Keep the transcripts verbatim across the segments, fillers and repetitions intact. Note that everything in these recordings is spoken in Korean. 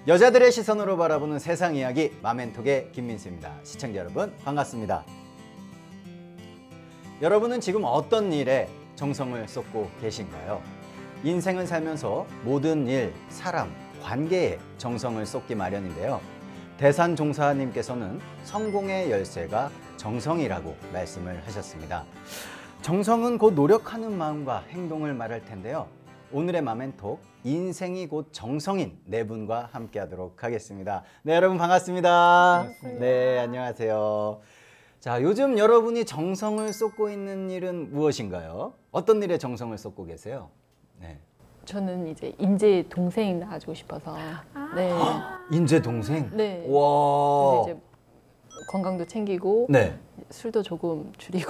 여자들의 시선으로 바라보는 세상 이야기 마멘톡의 김민수입니다. 시청자 여러분 반갑습니다. 여러분은 지금 어떤 일에 정성을 쏟고 계신가요? 인생을 살면서 모든 일, 사람, 관계에 정성을 쏟기 마련인데요. 대산종사님께서는 성공의 열쇠가 정성이라고 말씀을 하셨습니다. 정성은 곧 노력하는 마음과 행동을 말할 텐데요. 오늘의 마멘톡, 인생이 곧 정성인 네 분과 함께 하도록 하겠습니다. 네, 여러분 반갑습니다. 반갑습니다. 네, 안녕하세요. 자, 요즘 여러분이 정성을 쏟고 있는 일은 무엇인가요? 어떤 일에 정성을 쏟고 계세요? 네. 저는 이제 인제 동생 낳아주고 싶어서. 아. 네. 인제 동생? 네. 와. 그래서 이제 건강도 챙기고 네. 술도 조금 줄이고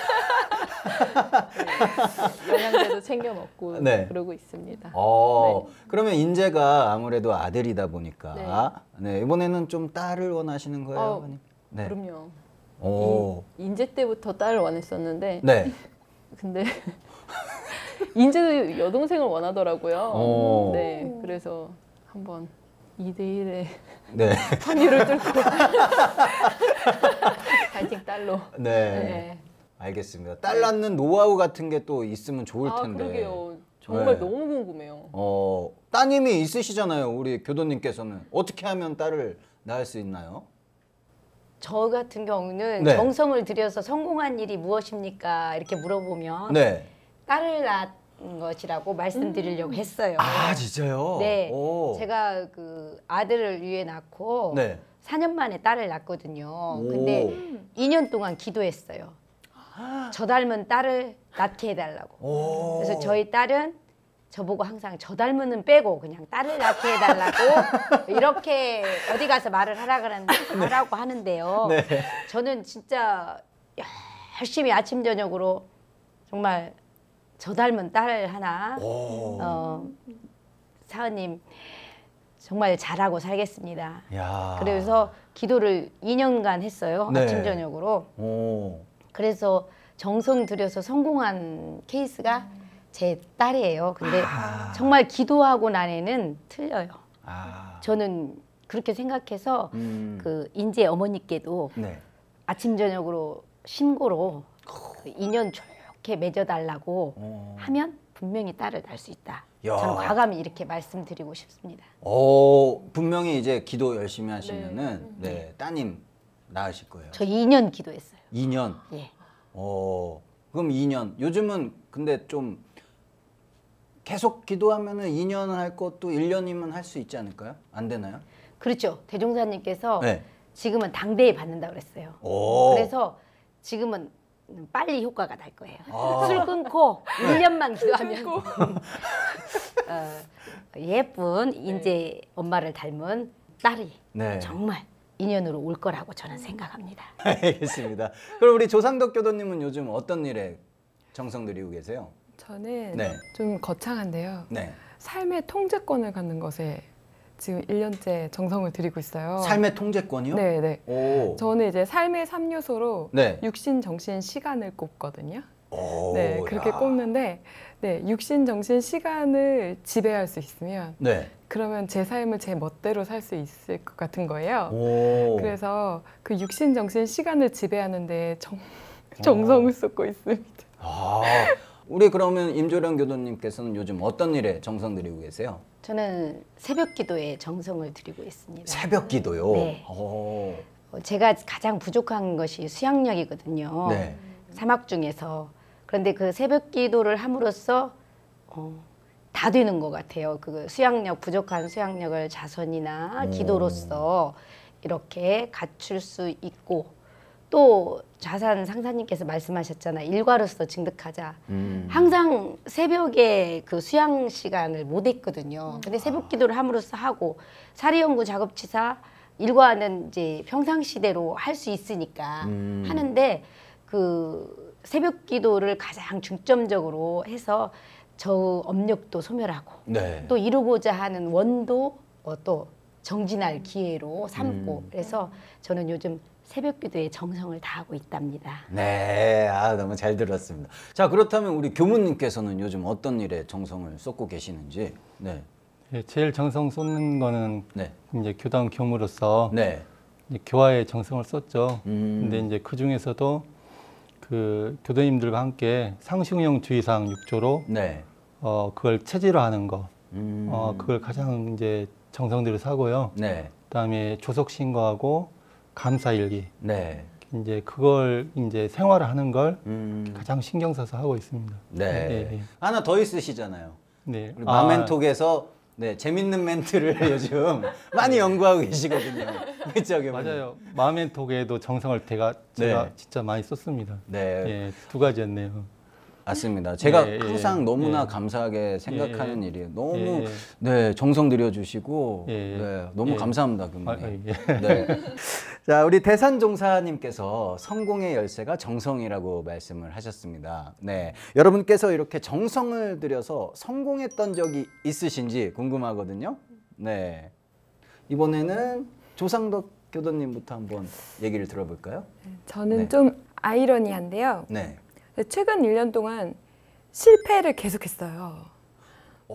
네. 영양제도 챙겨 먹고 네. 그러고 있습니다. 어, 네. 그러면 인재가 아무래도 아들이다 보니까 네. 네, 이번에는 좀 딸을 원하시는 거예요? 어, 아버님? 네. 그럼요. 오. 이, 인제 때부터 딸을 원했었는데 네. 근데 인제도 여동생을 원하더라고요. 오. 네. 그래서 한번 이 대 일의 네. 판유를 뚫고 파이팅 딸로. 네. 네. 알겠습니다. 딸 낳는 노하우 같은 게 또 있으면 좋을 아, 텐데. 그러게요. 정말 네. 너무 궁금해요. 어, 따님이 있으시잖아요. 우리 교도님께서는. 어떻게 하면 딸을 낳을 수 있나요? 저 같은 경우는 네. 정성을 들여서 성공한 일이 무엇입니까? 이렇게 물어보면 네. 딸을 낳은 것이라고 말씀드리려고 했어요. 아, 진짜요? 네. 오. 제가 그 아들을 위해 낳고 네. 사 년 만에 딸을 낳거든요. 오. 근데 이 년 동안 기도했어요. 저 닮은 딸을 낳게 해달라고. 오. 그래서 저희 딸은 저보고 항상 저 닮은은 빼고 그냥 딸을 낳게 해달라고 이렇게 어디 가서 말을 하라 그러는데 하라고 하는데요. 네. 저는 진짜 열심히 아침 저녁으로 정말 저 닮은 딸 하나 오. 어, 사은님 정말 잘하고 살겠습니다. 야. 그래서 기도를 이 년간 했어요. 네. 아침 저녁으로. 오. 그래서 정성 들여서 성공한 케이스가 제 딸이에요. 근데 아. 정말 기도하고 난에는 틀려요. 아. 저는 그렇게 생각해서 음. 그 인제 어머니께도 네. 아침 저녁으로 신고로 그 인연 좋게 맺어달라고 오. 하면 분명히 딸을 낳을 수 있다. 야. 저는 과감히 이렇게 말씀드리고 싶습니다. 어, 분명히 이제 기도 열심히 하시면은 네, 따님 낳으실 거예요. 저 이 년 기도했어요. 이 년. 예. 어. 그럼 이 년. 요즘은 근데 좀 계속 기도하면은 이 년 할 것도 일 년이면 할 수 있지 않을까요? 안 되나요? 그렇죠. 대종사님께서 네. 지금은 당대에 받는다 그랬어요. 오. 그래서 지금은 빨리 효과가 날 거예요. 아. 술 끊고 일 년만 기도하면 어, 예쁜 인제 엄마를 닮은 딸이 네. 정말 인연으로 올 거라고 저는 생각합니다. 알겠습니다. 그럼 우리 조상덕 교도님은 요즘 어떤 일에 정성 들이고 계세요? 저는 네. 좀 거창한데요. 네. 삶의 통제권을 갖는 것에 지금 일 년째 정성을 들이고 있어요. 삶의 통제권이요? 네, 네. 오. 저는 이제 삶의 삼 요소로 네. 육신, 정신, 시간을 꼽거든요. 오, 네, 그렇게 야. 꼽는데 네, 육신, 정신, 시간을 지배할 수 있으면 네. 그러면 제 삶을 제 멋대로 살 수 있을 것 같은 거예요. 오. 그래서 그 육신, 정신, 시간을 지배하는데 정, 정성을 쏟고 있습니다. 아, 우리 그러면 임조령 교도님께서는 요즘 어떤 일에 정성 들이고 계세요? 저는 새벽 기도에 정성을 들이고 있습니다. 새벽 기도요? 네. 오. 어, 제가 가장 부족한 것이 수양력이거든요. 네. 사막 중에서. 그런데 그 새벽 기도를 함으로써 어, 다 되는 것 같아요. 그 수양력, 부족한 수양력을 자선이나 오. 기도로서 이렇게 갖출 수 있고 또 자산 상사님께서 말씀하셨잖아요. 일과로서 증득하자. 음. 항상 새벽에 그 수양 시간을 못 했거든요. 근데 새벽 기도를 함으로써 하고 사리연구 작업치사 일과는 이제 평상시대로 할 수 있으니까 음. 하는데 그 새벽 기도를 가장 중점적으로 해서 저 업력도 소멸하고 네. 또 이루고자 하는 원도 어, 또 정진할 기회로 삼고 음. 그래서 저는 요즘 새벽 기도에 정성을 다하고 있답니다. 네, 아, 너무 잘 들었습니다. 자, 그렇다면 우리 교무님께서는 요즘 어떤 일에 정성을 쏟고 계시는지. 네. 예, 제일 정성 쏟는 거는 네. 이제 교당 교무로서 네. 이제 교화에 정성을 썼죠. 음. 근데 이제 그 중에서도 그 교도님들과 함께 상식용 주의사항 육 조로 네. 어 그걸 체질화하는 거, 음. 어 그걸 가장 이제 정성 들여서 하고요. 네. 그다음에 조속 신고하고 감사일기, 네. 이제 그걸 이제 생활화하는 걸 음. 가장 신경 써서 하고 있습니다. 네. 예, 예. 하나 더 있으시잖아요. 네. 우리 아, 마멘톡에서 네, 재밌는 멘트를 요즘 많이 연구하고 계시거든요. 그렇죠, 교수님? 맞아요. 마멘톡에도 정성을 제가 제가 네. 진짜 많이 썼습니다. 네. 예, 두 가지였네요. 맞습니다. 제가 예, 예, 항상 너무나 예. 감사하게 생각하는 예, 예. 일이에요. 너무 예, 예. 네 정성 들여주시고 예, 예. 네, 너무 예. 감사합니다, 아, 교수님. 예. 네. 자, 우리 대산종사님께서 성공의 열쇠가 정성이라고 말씀을 하셨습니다. 네, 여러분께서 이렇게 정성을 들여서 성공했던 적이 있으신지 궁금하거든요. 네, 이번에는 조상덕 교도님부터 한번 얘기를 들어볼까요? 저는 네. 좀 아이러니한데요. 네. 최근 일 년 동안 실패를 계속했어요. 오,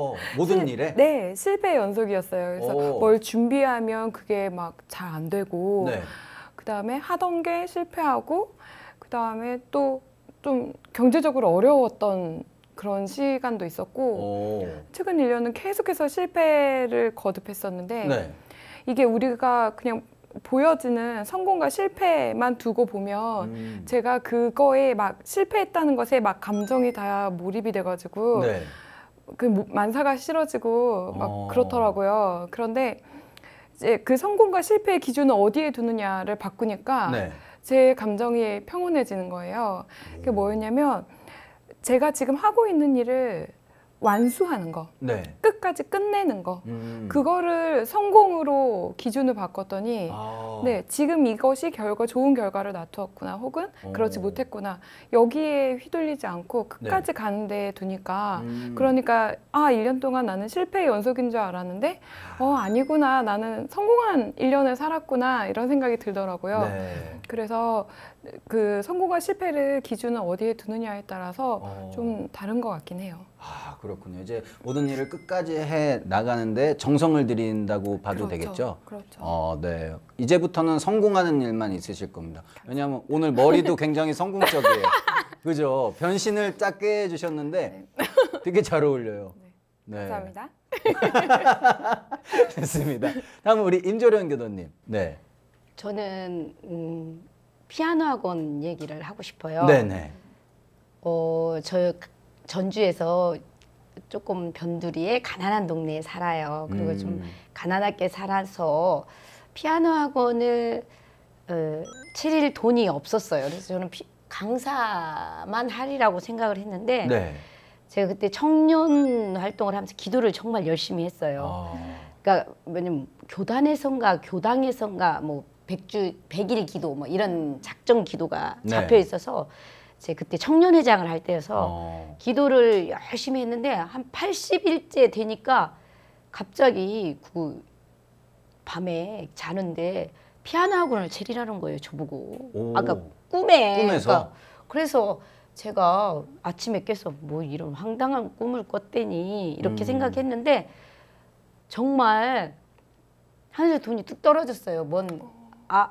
모든 일에. 네, 실패 연속이었어요. 그래서 오. 뭘 준비하면 그게 막 잘 안 되고, 네. 그 다음에 하던 게 실패하고, 그 다음에 또 좀 경제적으로 어려웠던 그런 시간도 있었고, 오. 최근 일 년은 계속해서 실패를 거듭했었는데, 네. 이게 우리가 그냥 보여지는 성공과 실패만 두고 보면 음. 제가 그거에 막 실패했다는 것에 막 감정이 다 몰입이 돼가지고 네. 그 모- 만사가 싫어지고 막 어. 그렇더라고요. 그런데 이제 그 성공과 실패의 기준을 어디에 두느냐를 바꾸니까 네. 제 감정이 평온해지는 거예요. 그게 뭐였냐면 제가 지금 하고 있는 일을 완수하는 거, 네. 끝까지 끝내는 거, 음. 그거를 성공으로 기준을 바꿨더니 아. 네, 지금 이것이 결과 좋은 결과를 낳았구나 혹은 그렇지 오. 못했구나 여기에 휘둘리지 않고 끝까지 네. 가는 데 두니까 음. 그러니까 아, 일 년 동안 나는 실패의 연속인 줄 알았는데 어, 아니구나, 나는 성공한 일 년을 살았구나 이런 생각이 들더라고요. 네. 그래서 그 성공과 실패를 기준을 어디에 두느냐에 따라서 어. 좀 다른 것 같긴 해요. 아, 그렇군요. 이제 모든 일을 끝까지 해 나가는데 정성을 들인다고 봐도 그렇죠. 되겠죠? 그렇죠. 어, 네. 이제부터는 성공하는 일만 있으실 겁니다. 왜냐하면 오늘 머리도 굉장히 성공적이에요. 그죠? 변신을 작게 해주셨는데 되게 잘 어울려요. 네. 감사합니다. 됐습니다. 다음 우리 임조련 교도님. 네. 저는 음, 피아노 학원 얘기를 하고 싶어요. 네네. 어, 저 전주에서 조금 변두리에 가난한 동네에 살아요. 그리고 음. 좀 가난하게 살아서 피아노 학원을 어, 차릴 돈이 없었어요. 그래서 저는 피, 강사만 하리라고 생각을 했는데 네. 제가 그때 청년 활동을 하면서 기도를 정말 열심히 했어요. 아. 그러니까 왜냐면 교단에선가 교당에선가 뭐 백주 백일 기도 뭐 이런 작정 기도가 네. 잡혀 있어서 제 그때 청년회장을 할 때여서 어. 기도를 열심히 했는데 한 팔십 일째 되니까 갑자기 그 밤에 자는데 피아노 학원을 차리라는 거예요, 저보고. 오. 아까 꿈에. 꿈에서? 그러니까 그래서 제가 아침에 깨서 뭐 이런 황당한 꿈을 꿨대니 이렇게 음. 생각했는데 정말 하늘에 돈이 뚝 떨어졌어요. 뭔 아,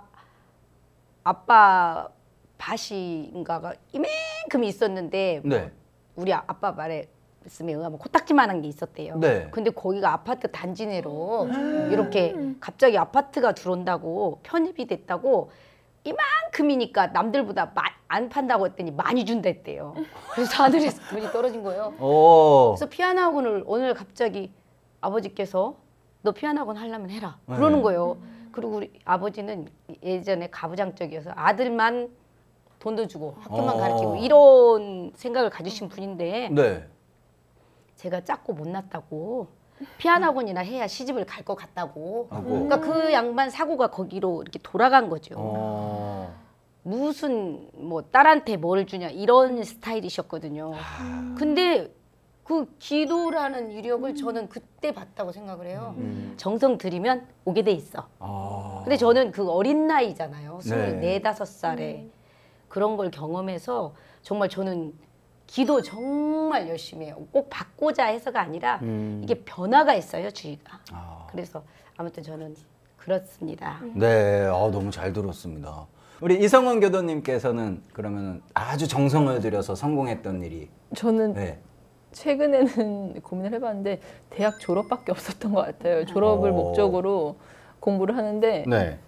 아빠 밭인가가 이만큼 있었는데 뭐 네. 우리 아- 아빠 말에 말씀에 의하면 코딱지만한 게 있었대요. 네. 근데 거기가 아파트 단지 내로 이렇게 갑자기 아파트가 들어온다고 편입이 됐다고 이만큼이니까 남들보다 마, 안 판다고 했더니 많이 준다 했대요. 그래서 하늘에서 돈이 떨어진 거예요. 오. 그래서 피아노 학원을 오늘 갑자기 아버지께서 너 피아노 학원 하려면 해라 네. 그러는 거예요. 그리고 우리 아버지는 예전에 가부장적이어서 아들만 돈도 주고 학교만 어. 가르치고 이런 생각을 가지신 분인데 네. 제가 작고 못났다고 피아노 학원이나 해야 시집을 갈 것 같다고. 하고. 그러니까 그 양반 사고가 거기로 이렇게 돌아간 거죠. 어. 무슨 뭐 딸한테 뭘 주냐 이런 스타일이셨거든요. 근데 그 기도라는 위력을 저는 그때 봤다고 생각을 해요. 음. 정성 들이면 오게 돼 있어. 아. 근데 저는 그 어린 나이잖아요. 네. 스물네 다섯 살에 그런 걸 경험해서 정말 저는 기도 정말 열심히 해요. 꼭 받고자 해서가 아니라 음. 이게 변화가 있어요, 주의가. 아. 그래서 아무튼 저는 그렇습니다. 네, 어, 너무 잘 들었습니다. 우리 이성원 교도님께서는 그러면 아주 정성을 들여서 성공했던 일이 저는 네. 최근에는 고민을 해봤는데 대학 졸업밖에 없었던 것 같아요. 졸업을 오. 목적으로 공부를 하는데 네.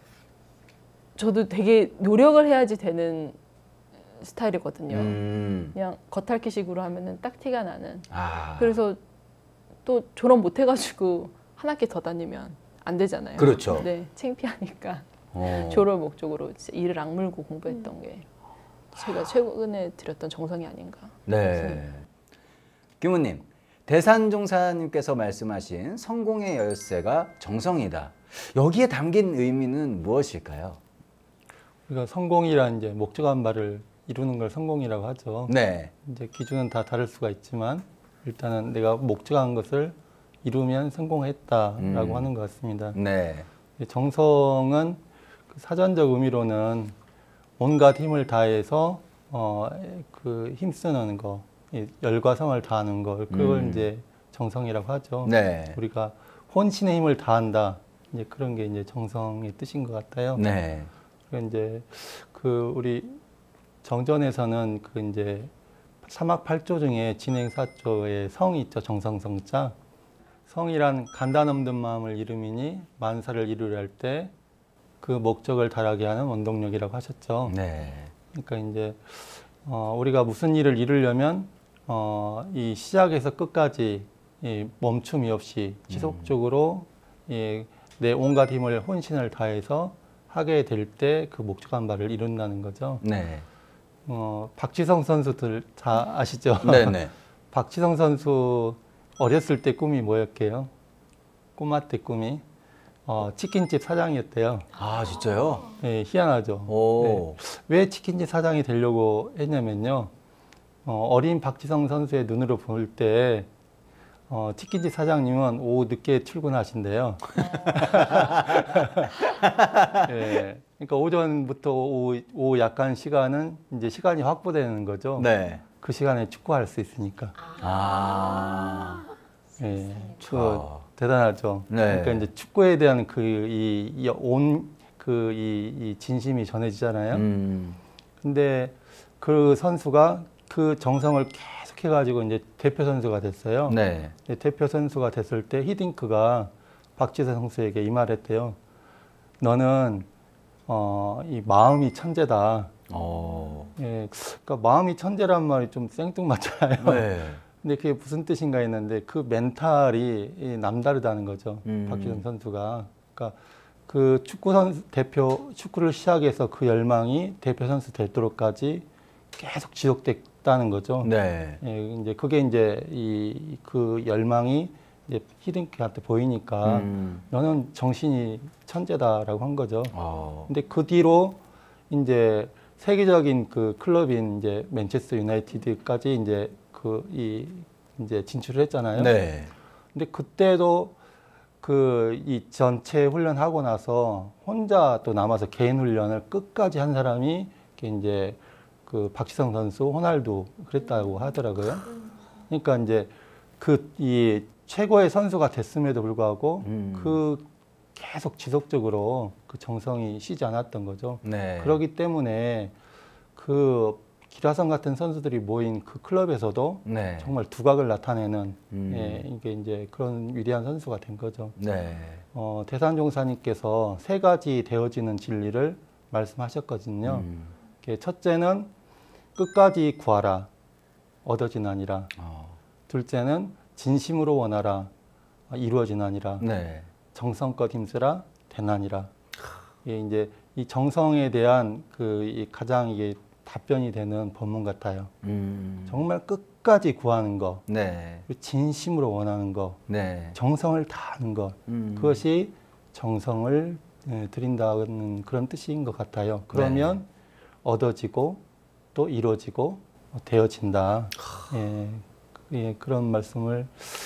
저도 되게 노력을 해야지 되는 스타일이거든요. 음. 그냥 겉핥기식으로 하면은 딱 티가 나는. 아. 그래서 또 졸업 못 해가지고 한 학기 더 다니면 안 되잖아요. 그렇죠. 네, 창피하니까 어. 졸업 목적으로 진짜 이를 악물고 공부했던 게 제가 최근에 들였던 정성이 아닌가. 네. 규모님, 대산종사님께서 말씀하신 성공의 열쇠가 정성이다. 여기에 담긴 의미는 무엇일까요? 우리가 성공이란 이제 목적한 바를 이루는 걸 성공이라고 하죠. 네. 이제 기준은 다 다를 수가 있지만 일단은 내가 목적한 것을 이루면 성공했다라고 음. 하는 것 같습니다. 네. 정성은 그 사전적 의미로는 온갖 힘을 다해서 어, 그 힘쓰는 거, 이 열과 성을 다하는 걸 그걸 음. 이제 정성이라고 하죠. 네. 우리가 혼신의 힘을 다한다. 이제 그런 게 이제 정성의 뜻인 것 같아요. 네. 그리고 이제 그 우리 정전에서는 그 이제 삼학팔조 중에 진행사조의 성이 있죠. 정성성자. 성이란 간단 없는 마음을 이름이니 만사를 이루려 할 때 그 목적을 달하게 하는 원동력이라고 하셨죠. 네. 그러니까 이제 어, 우리가 무슨 일을 이루려면 어, 이 시작에서 끝까지 이 멈춤이 없이 지속적으로 이 내 온갖 힘을 혼신을 다해서 하게 될 때 그 목적한 바를 이룬다는 거죠. 네. 어, 박지성 선수들 다 아시죠? 네네. 박지성 선수 어렸을 때 꿈이 뭐였게요? 꼬마 때 꿈이 어, 치킨집 사장이었대요. 아, 진짜요? 예, 희한하죠. 오. 네. 왜 치킨집 사장이 되려고 했냐면요. 어, 어린 박지성 선수의 눈으로 볼 때 어, 치킨집 사장님은 오후 늦게 출근하신대요. 예, 그러니까 오전부터 오후, 오후 약간 시간은 이제 시간이 확보되는 거죠. 네. 그 시간에 축구할 수 있으니까. 아. 예, 자. 그 대단하죠. 네. 그러니까 이제 축구에 대한 그 이 온 그 이 이 진심이 전해지잖아요. 음. 근데 그 선수가 그 정성을 계속 해가지고 이제 대표 선수가 됐어요. 네. 근데 대표 선수가 됐을 때 히딩크가 박지성 선수에게 이 말했대요. 너는 어, 이 마음이 천재다. 어. 예, 그러니까 마음이 천재란 말이 좀 생뚱맞잖아요. 네. 근데 그게 무슨 뜻인가 했는데 그 멘탈이 이 남다르다는 거죠. 음. 박지성 선수가. 그러니까 그 축구 선수 대표 축구를 시작해서 그 열망이 대표 선수 되도록까지 계속 지속됐다는 거죠. 네. 예, 이제 그게 이제 이 그 열망이 이제 히딩크한테 보이니까 음. 너는 정신이 천재다라고 한 거죠. 어. 근데 그 뒤로 이제 세계적인 그 클럽인 이제 맨체스터 유나이티드까지 이제 그 이 이제 진출을 했잖아요. 네. 근데 그때도 그 이 전체 훈련하고 나서 혼자 또 남아서 개인 훈련을 끝까지 한 사람이 이제 그 박지성 선수, 호날두 그랬다고 하더라고요. 그러니까 이제 그 이 최고의 선수가 됐음에도 불구하고 음. 그 계속 지속적으로 그 정성이 쉬지 않았던 거죠. 네. 그렇기 때문에 그 기라성 같은 선수들이 모인 그 클럽에서도 네. 정말 두각을 나타내는 음. 예, 이게 이제 그런 위대한 선수가 된 거죠. 네. 어, 대산종사님께서 세 가지 되어지는 진리를 말씀하셨거든요. 음. 이게 첫째는 끝까지 구하라, 얻어지나니라. 어. 둘째는 진심으로 원하라, 이루어지나니라. 네. 정성껏 힘쓰라, 되나니라. 이게 이제 이 정성에 대한 그 이 가장 이게 답변이 되는 본문 같아요. 음. 정말 끝까지 구하는 거, 네. 그리고 진심으로 원하는 거, 네. 정성을 다하는 것, 음. 그것이 정성을 예, 드린다는 그런 뜻인 것 같아요. 그러면 네. 얻어지고 또 이루어지고 되어진다. 예, 예, 그런 말씀을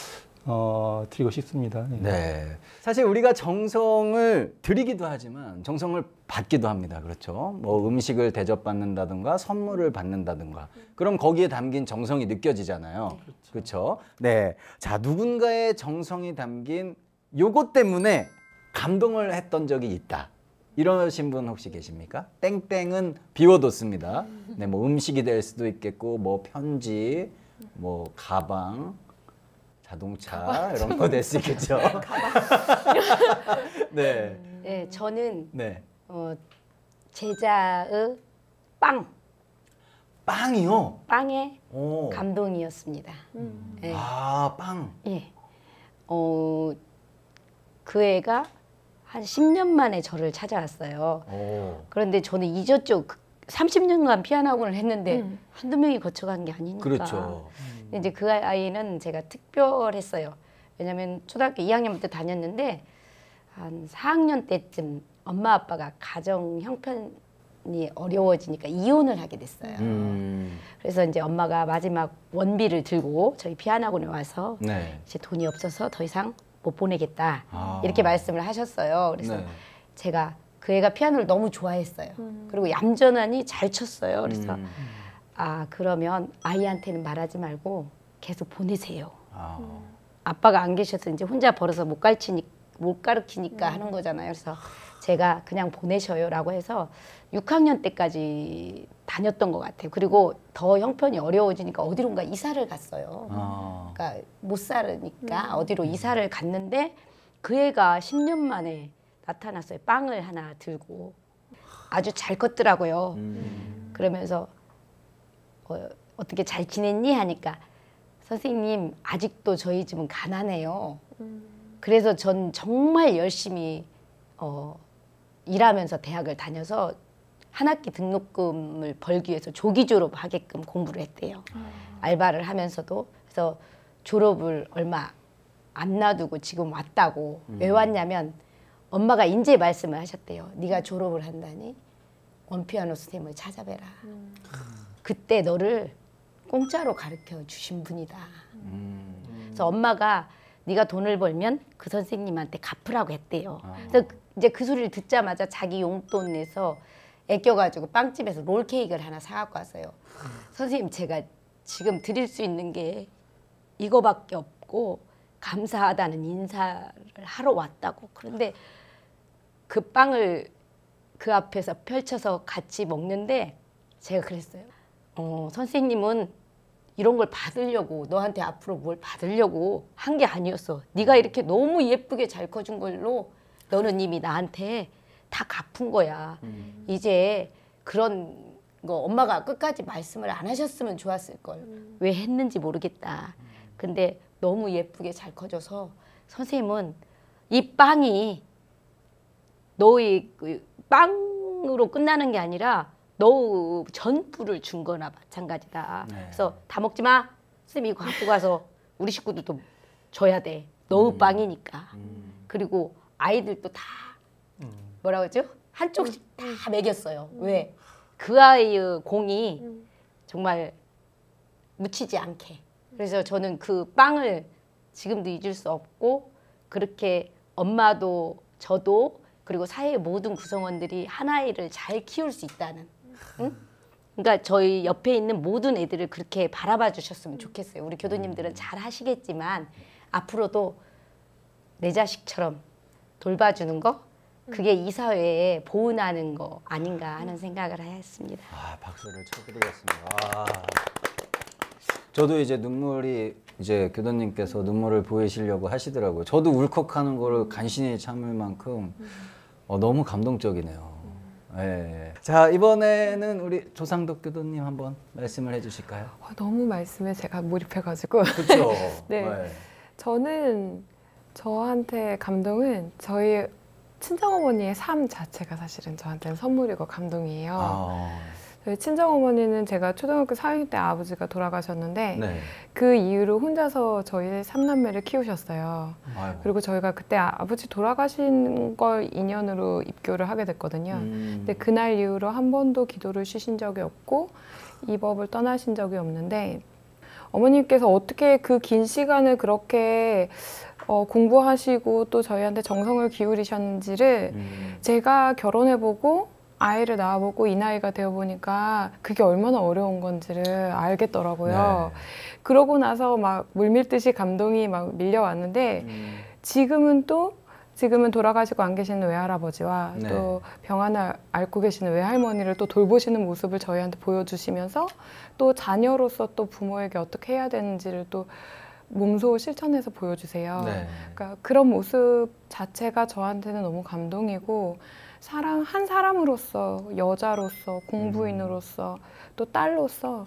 어, 드리고 싶습니다. 예. 네. 사실 우리가 정성을 드리기도 하지만 정성을 받기도 합니다. 그렇죠. 뭐 음식을 대접받는다든가 선물을 받는다든가. 그럼 거기에 담긴 정성이 느껴지잖아요. 그렇죠. 네. 자, 누군가의 정성이 담긴 요것 때문에 감동을 했던 적이 있다. 이러신 분 혹시 계십니까? 땡땡은 비워뒀습니다. 네, 뭐 음식이 될 수도 있겠고, 뭐 편지, 뭐 가방, 자동차 가방. 이런 거 될 수 있겠죠. 네. 네, 저는 네. 어, 제자의 빵, 빵이요. 빵의 오. 감동이었습니다. 네. 아, 빵. 예. 어, 그 애가 한 십 년 만에 저를 찾아왔어요. 오. 그런데 저는 잊었죠. 삼십 년간 피아노 학원을 했는데 음. 한두 명이 거쳐간 게 아니니까. 그렇죠. 근데 이제 그 아이는 제가 특별했어요. 왜냐면 초등학교 이 학년부터 다녔는데 한 사 학년 때쯤 엄마 아빠가 가정 형편이 어려워지니까 이혼을 하게 됐어요. 음. 그래서 이제 엄마가 마지막 원비를 들고 저희 피아노 학원에 와서 네. 이제 돈이 없어서 더 이상 못 보내겠다 아. 이렇게 말씀을 하셨어요. 그래서 네. 제가 그 애가 피아노를 너무 좋아했어요. 그리고 얌전하니 잘 쳤어요. 그래서 음. 아 그러면 아이한테는 말하지 말고 계속 보내세요. 아. 아빠가 안 계셔서 이제 혼자 벌어서 못 가르치니 못 가르치니까 하는 거잖아요. 그래서 제가 그냥 보내셔요라고 해서 육 학년 때까지 다녔던 것 같아요. 그리고 더 형편이 어려워지니까 어디론가 이사를 갔어요. 아. 그러니까 못 살으니까 어디로 이사를 갔는데 그 애가 십 년 만에 나타났어요. 빵을 하나 들고 아주 잘 컸더라고요. 음. 그러면서 어, 어떻게 잘 지냈니 하니까 선생님 아직도 저희 집은 가난해요. 그래서 전 정말 열심히 어, 일하면서 대학을 다녀서 한 학기 등록금을 벌기 위해서 조기 졸업하게끔 공부를 했대요. 알바를 하면서도. 그래서 졸업을 얼마 안 놔두고 지금 왔다고. 왜 왔냐면 엄마가 인제 말씀을 하셨대요. 네가 졸업을 한다니 원피아노 선생님을 찾아뵈라. 그때 너를 공짜로 가르쳐 주신 분이다. 음. 그래서 엄마가 네가 돈을 벌면 그 선생님한테 갚으라고 했대요. 아. 그래서 이제 그 소리를 듣자마자 자기 용돈 내서 애껴가지고 빵집에서 롤케이크를 하나 사갖고 왔어요. 선생님 제가 지금 드릴 수 있는 게 이거밖에 없고 감사하다는 인사를 하러 왔다고. 그런데 그 빵을 그 앞에서 펼쳐서 같이 먹는데 제가 그랬어요. 어, 선생님은 이런 걸 받으려고 너한테 앞으로 뭘 받으려고 한 게 아니었어. 네가 이렇게 너무 예쁘게 잘 커준 걸로 너는 이미 나한테 다 갚은 거야. 음. 이제 그런 거 엄마가 끝까지 말씀을 안 하셨으면 좋았을 걸. 음. 왜 했는지 모르겠다. 근데 너무 예쁘게 잘 커져서 선생님은 이 빵이 너의 그 빵으로 끝나는 게 아니라 너 전부를 준 거나 마찬가지다. 네. 그래서 다 먹지 마. 선생님 이거 갖고 가서 우리 식구들도 줘야 돼. 너의 음. 빵이니까. 음. 그리고 아이들도 다 뭐라고 하죠? 한쪽씩 다 먹였어요. 왜? 그 아이의 공이 정말 묻히지 않게. 그래서 저는 그 빵을 지금도 잊을 수 없고 그렇게 엄마도 저도 그리고 사회의 모든 구성원들이 한 아이를 잘 키울 수 있다는. 응? 그러니까 저희 옆에 있는 모든 애들을 그렇게 바라봐 주셨으면 좋겠어요. 우리 교도님들은 잘 하시겠지만 앞으로도 내 자식처럼 돌봐주는 거 그게 이 사회에 보은하는 거 아닌가 하는 생각을 했습니다. 아, 박수를 쳐드리겠습니다. 아. 저도 이제 눈물이 이제 교도님께서 눈물을 보이시려고 하시더라고요. 저도 울컥하는 거를 간신히 참을 만큼 어, 너무 감동적이네요. 예. 자, 이번에는 우리 조상덕 교도님 한번 말씀을 해주실까요? 와, 너무 말씀에 제가 몰입해가지고 그렇죠. 네. 저는 저한테 감동은 저희 친정어머니의 삶 자체가 사실은 저한테는 선물이고 감동이에요. 아, 저희 친정어머니는 제가 초등학교 사 학년 때 아버지가 돌아가셨는데 네. 그 이후로 혼자서 저희 삼남매를 키우셨어요. 아이고. 그리고 저희가 그때 아버지 돌아가신 걸 인연으로 입교를 하게 됐거든요. 음. 근데 그날 이후로 한 번도 기도를 쉬신 적이 없고 이 법을 떠나신 적이 없는데 어머님께서 어떻게 그 긴 시간을 그렇게 어, 공부하시고 또 저희한테 정성을 기울이셨는지를 음. 제가 결혼해보고 아이를 낳아보고 이 나이가 되어보니까 그게 얼마나 어려운 건지를 알겠더라고요. 네. 그러고 나서 막 물밀듯이 감동이 막 밀려왔는데 음. 지금은 또 지금은 돌아가시고 안 계시는 외할아버지와 네. 또 병환을 앓고 계시는 외할머니를 또 돌보시는 모습을 저희한테 보여주시면서 또 자녀로서 또 부모에게 어떻게 해야 되는지를 또 몸소 실천해서 보여주세요. 네. 그러니까 그런 모습 자체가 저한테는 너무 감동이고 사람 한 사람으로서 여자로서 공부인으로서 또 딸로서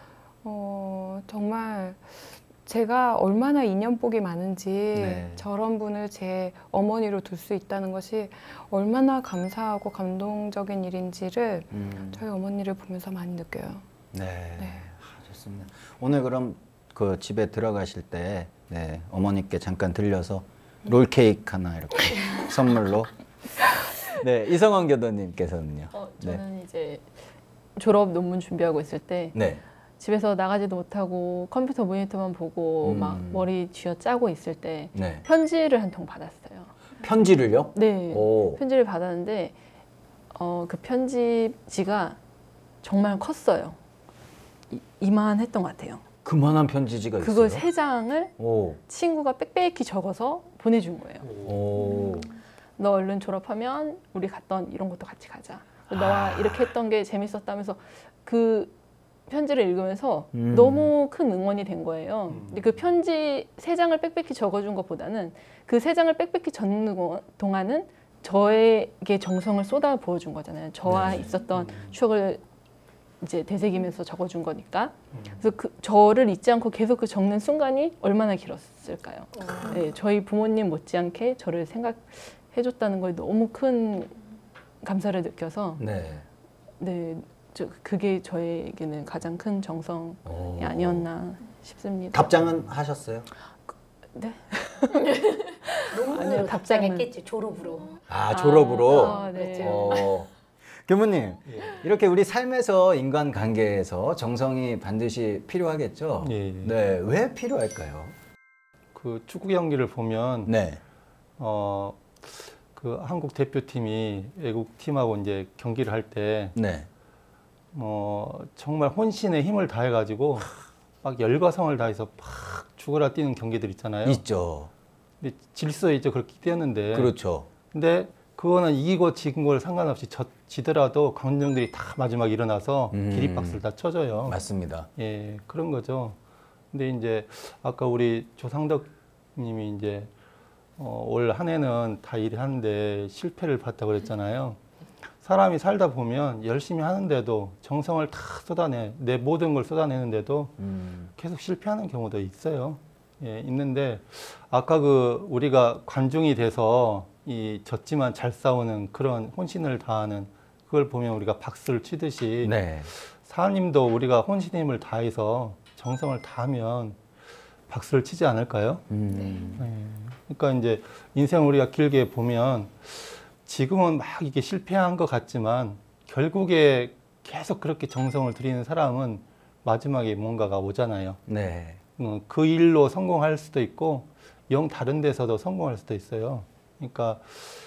어, 정말 제가 얼마나 인연복이 많은지 네. 저런 분을 제 어머니로 둘 수 있다는 것이 얼마나 감사하고 감동적인 일인지를 음. 저희 어머니를 보면서 많이 느껴요. 네. 네. 아, 좋습니다. 오늘 그럼 그 집에 들어가실 때 네, 어머니께 잠깐 들려서 롤케이크 하나 이렇게 선물로. 네, 이성원 교도님께서는요. 어, 저는 이제 졸업 논문 준비하고 있을 때 네. 집에서 나가지도 못하고 컴퓨터 모니터만 보고 음. 막 머리 쥐어 짜고 있을 때 네. 편지를 한 통 받았어요. 편지를요? 네. 오. 편지를 받았는데 어, 그 편지지가 정말 컸어요. 이, 이만했던 것 같아요. 그만한 편지지가 있어요. 그걸 세 장을 오. 친구가 빽빽히 적어서 보내준 거예요. 오. 너 얼른 졸업하면 우리 갔던 이런 것도 같이 가자. 너와 아. 이렇게 했던 게 재밌었다면서 그 편지를 읽으면서 음. 너무 큰 응원이 된 거예요. 근데 그 편지 세 장을 빽빽히 적어준 것보다는 그 세 장을 빽빽히 적는 거- 동안은 저에게 정성을 쏟아 부어준 거잖아요. 저와 네. 있었던 추억을 이제 되새기면서 적어준 거니까. 그래서 그 저를 잊지 않고 계속 그 적는 순간이 얼마나 길었을까요? 네, 저희 부모님 못지않게 저를 생각해줬다는 거에 너무 큰 감사를 느껴서 네. 네, 저 그게 저에게는 가장 큰 정성이 오. 아니었나 싶습니다. 답장은 하셨어요? 네. 논문으로 답장은- 답장했겠지 졸업으로. 아, 졸업으로. 아, 네. 그렇죠. 어. 교무님, 이렇게 우리 삶에서 인간 관계에서 정성이 반드시 필요하겠죠? 예, 예. 네, 왜 필요할까요? 그 축구 경기를 보면 네. 어, 그 한국 대표팀이 외국 팀하고 이제 경기를 할 때 네. 어, 정말 혼신의 힘을 다해가지고 막 열과성을 다해서 막 죽어라 뛰는 경기들 있잖아요. 있죠. 근데 질서있죠. 그렇게 뛰었는데. 그렇죠. 근데 그거는 이기고 지은 걸 상관없이 져, 지더라도 관중들이 다 마지막 일어나서 음. 기립박수를 다 쳐줘요. 맞습니다. 예, 그런 거죠. 근데 이제 아까 우리 조상덕 님이 이제 어, 올 한 해는 다 일하는데 실패를 봤다고 그랬잖아요. 사람이 살다 보면 열심히 하는데도 정성을 다 쏟아내, 내 모든 걸 쏟아내는데도 음. 계속 실패하는 경우도 있어요. 예, 있는데 아까 그 우리가 관중이 돼서 이 졌지만 잘 싸우는 그런 혼신을 다하는 그걸 보면 우리가 박수를 치듯이 네. 사님도 우리가 혼신의 힘을 다해서 정성을 다하면 박수를 치지 않을까요? 음. 예. 그러니까 이제 인생을 우리가 길게 보면 지금은 막 이게 실패한 것 같지만 결국에 계속 그렇게 정성을 들이는 사람은 마지막에 뭔가가 오잖아요. 네. 어, 그 일로 성공할 수도 있고 영 다른 데서도 성공할 수도 있어요. 그러니까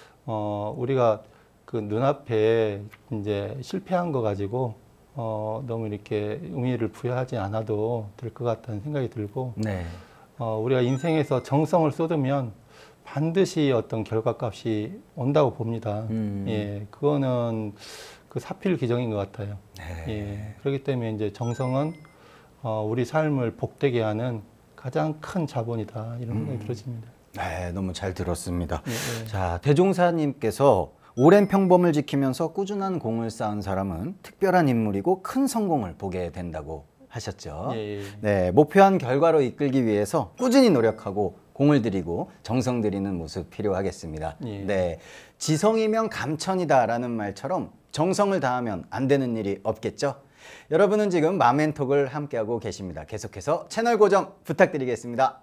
어, 우리가 그 눈앞에 이제 실패한 거 가지고 어, 너무 이렇게 의미를 부여하지 않아도 될 것 같다는 생각이 들고 네. 어, 우리가 인생에서 정성을 쏟으면 반드시 어떤 결과값이 온다고 봅니다. 음. 예, 그거는 그 사필 기정인 것 같아요. 네. 예, 그렇기 때문에 이제 정성은 어, 우리 삶을 복되게 하는 가장 큰 자본이다 이런 생각이 음. 들어집니다. 네, 너무 잘 들었습니다. 예, 예. 자, 대종사님께서 오랜 평범을 지키면서 꾸준한 공을 쌓은 사람은 특별한 인물이고 큰 성공을 보게 된다고 하셨죠. 예, 예. 네, 목표한 결과로 이끌기 위해서 꾸준히 노력하고 공을 들이고 정성 들이는 모습 필요하겠습니다. 예. 네, 지성이면 감천이다라는 말처럼 정성을 다하면 안 되는 일이 없겠죠. 여러분은 지금 마멘톡을 함께하고 계십니다. 계속해서 채널 고정 부탁드리겠습니다.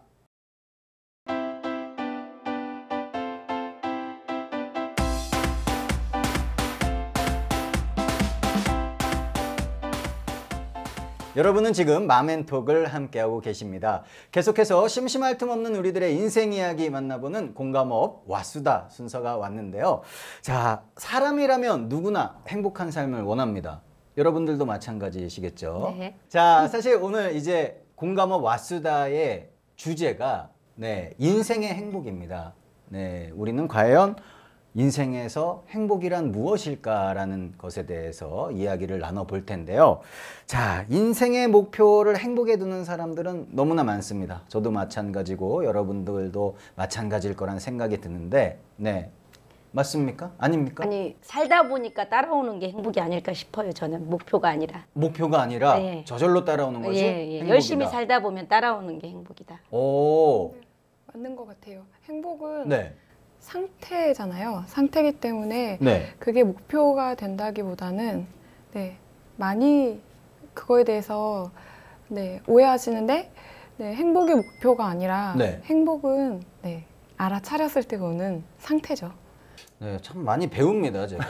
여러분은 지금 마멘톡을 함께하고 계십니다. 계속해서 심심할 틈 없는 우리들의 인생 이야기 만나보는 공감업 와수다 순서가 왔는데요. 자, 사람이라면 누구나 행복한 삶을 원합니다. 여러분들도 마찬가지시겠죠? 네. 자, 사실 오늘 이제 공감업 와수다의 주제가 네, 인생의 행복입니다. 네, 우리는 과연 인생에서 행복이란 무엇일까라는 것에 대해서 이야기를 나눠볼 텐데요. 자, 인생의 목표를 행복에 두는 사람들은 너무나 많습니다. 저도 마찬가지고 여러분들도 마찬가지일 거란 생각이 드는데, 네, 맞습니까? 아닙니까? 아니 살다 보니까 따라오는 게 행복이 아닐까 싶어요. 저는 목표가 아니라. 목표가 아니라 네. 저절로 따라오는 것이 예, 예. 행복이다. 열심히 살다 보면 따라오는 게 행복이다. 오, 맞는 것 같아요. 행복은 네, 상태잖아요. 상태이기 때문에 네, 그게 목표가 된다기보다는 네, 많이 그거에 대해서 네, 오해하시는데 네, 행복이 목표가 아니라 네. 행복은 네, 알아차렸을 때 오는 상태죠. 네, 참 많이 배웁니다, 제가.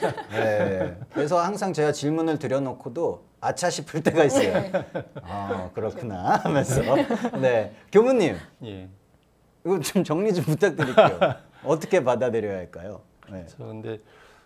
네, 그래서 항상 제가 질문을 드려놓고도 아차 싶을 때가 있어요. 아, 그렇구나 하면서. 네, 교무님, 예. 이거 좀 정리 좀 부탁드릴게요. 어떻게 받아들여야 할까요? 네. 저 근데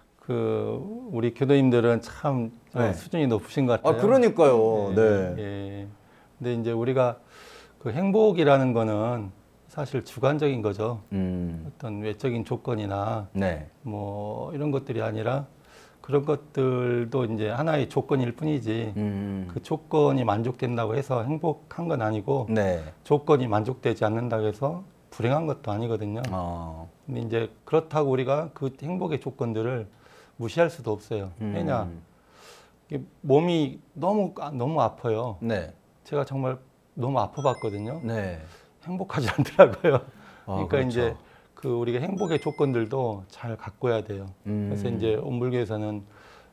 그 우리 교도님들은 참 네. 수준이 높으신 것 같아요. 아, 그러니까요. 예, 네. 예. 근데 이제 우리가 그 행복이라는 거는 사실 주관적인 거죠. 음, 어떤 외적인 조건이나 네. 뭐 이런 것들이 아니라 그런 것들도 이제 하나의 조건일 뿐이지 음, 그 조건이 만족된다고 해서 행복한 건 아니고 네. 조건이 만족되지 않는다고 해서 불행한 것도 아니거든요. 어, 근데 이제 그렇다고 우리가 그 행복의 조건들을 무시할 수도 없어요. 음, 왜냐, 이게 몸이 너무 아- 너무 아파요. 네. 제가 정말 너무 아파봤거든요. 네. 행복하지 않더라고요. 아, 그러니까 그렇죠. 이제 그 우리가 행복의 조건들도 잘 가꿔야 돼요. 음, 그래서 이제 온불교에서는